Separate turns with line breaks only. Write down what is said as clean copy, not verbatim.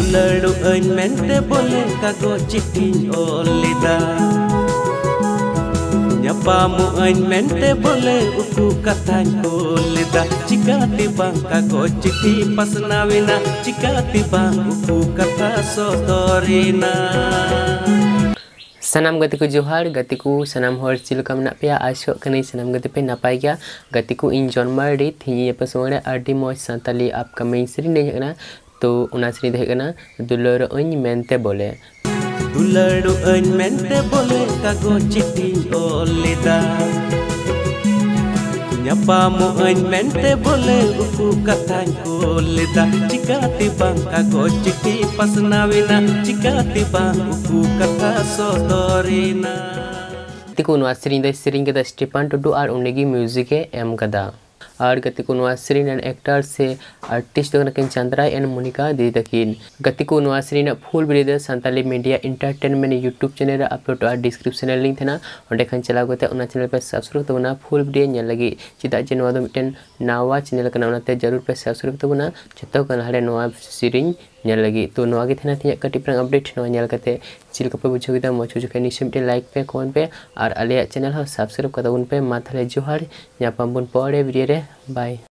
Dularu ain mente boleh kago citing olida Nyapamu ain mente boleh uku katanya olida Jika tibang kago citi pas nawina Jika tibang uku kata sotorina
Sanam gatiku johar, gatiku sanam hor chilka menak pea asok kanai sanam gati pe napai gya gatiku in John Marit hingi apa sore ardi moy santali upcoming seri ne kana to una seri de kana Dularu ain mente boleh
Dularu ain mente boleh kago citing olida Nyapamu ain mente boleh uku katanya olida Jika tibang kago citi pas nawina Jika tibang uku kata sotorina
gatiku nuwa seri de sering kada Stefan Tudu ar unegi music e em kada और गतिको नुआसरी and actor से artist दोनकिन Chandra and Monika दी तकिन गतिको नुआसरी ना full video Santali media entertainment YouTube channel upload और डिस्क्रिप्शन लिंक थे और देखन चला गते उना चैनल पे सब्सक्राइब तबना फुल वीडियो नेल लगी चिदा जे नवा दो मिटन नावा चैनल कना उनाते जरूर पे सब्सक्राइब तबना जतो कन हरे नवा सीरीज नेल लगी तो नवा गे थना थिया कटी प्रंग अपडेट नवा नेल कते चिल कपे बुझो गिदा मचो जो कनी सिमटे लाइक पे कमेंट पे और आले चैनल हो सब्सक्राइब कदा उन पे माथले जोहार या पंबुन पड़े वीडियो रे बाय।